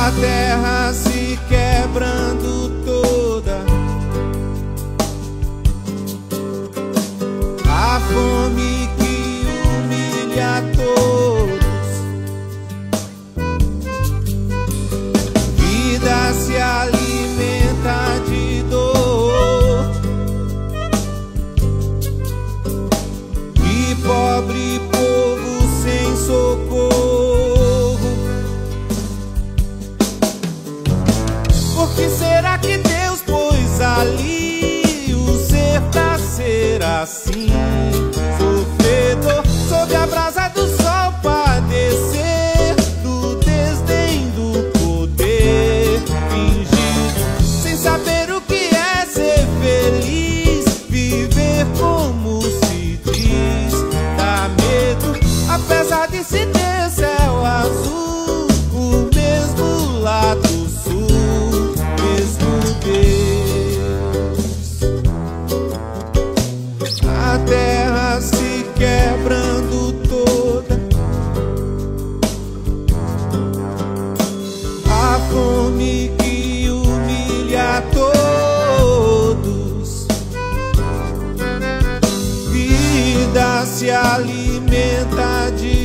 A terra se quebrando toda, a fome que humilha todos, vida se alimenta de dor, e pobre povo sem socorro. Por que será que Deus pôs ali o ser pra ser assim? Sofredor, sob a brasa do sol padecer do desdém do poder fingido, sem saber o que é ser feliz, viver como se diz, dá medo, apesar de se ter céu azul, o mesmo lado sul. A terra se quebrando toda, a fome que humilha todos, vida se alimenta de